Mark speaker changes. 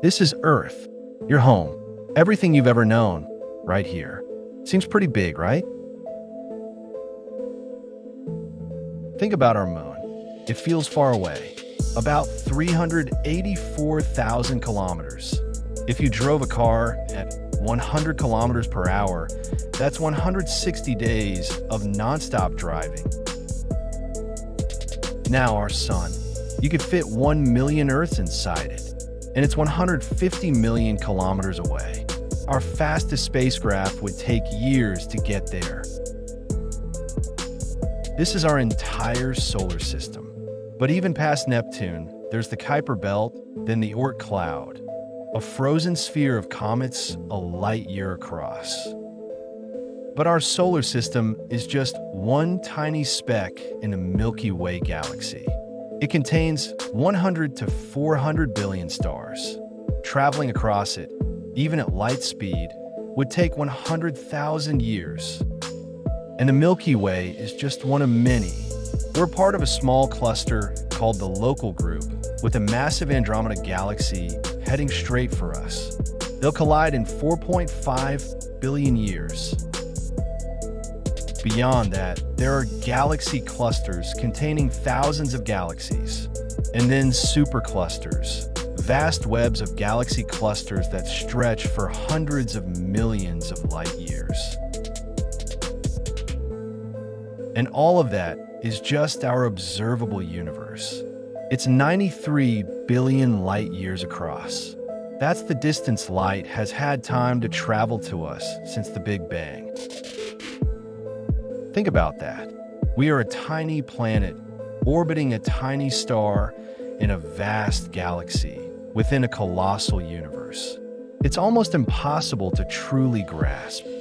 Speaker 1: This is Earth, your home, everything you've ever known, right here. Seems pretty big, right? Think about our moon. It feels far away, about 384,000 kilometers. If you drove a car at 100 kilometers per hour, that's 160 days of nonstop driving. Now our sun. You could fit 1 million Earths inside it, and it's 150 million kilometers away. Our fastest spacecraft would take years to get there. This is our entire solar system. But even past Neptune, there's the Kuiper Belt, then the Oort cloud, a frozen sphere of comets a light year across. But our solar system is just one tiny speck in the Milky Way galaxy. It contains 100 to 400 billion stars. Traveling across it, even at light speed, would take 100,000 years. And the Milky Way is just one of many. We're part of a small cluster called the Local Group, with a massive Andromeda galaxy heading straight for us. They'll collide in 4.5 billion years. Beyond that, there are galaxy clusters containing thousands of galaxies, and then superclusters, vast webs of galaxy clusters that stretch for hundreds of millions of light years. And all of that is just our observable universe. It's 93 billion light years across. That's the distance light has had time to travel to us since the Big Bang. Think about that. We are a tiny planet orbiting a tiny star in a vast galaxy within a colossal universe. It's almost impossible to truly grasp.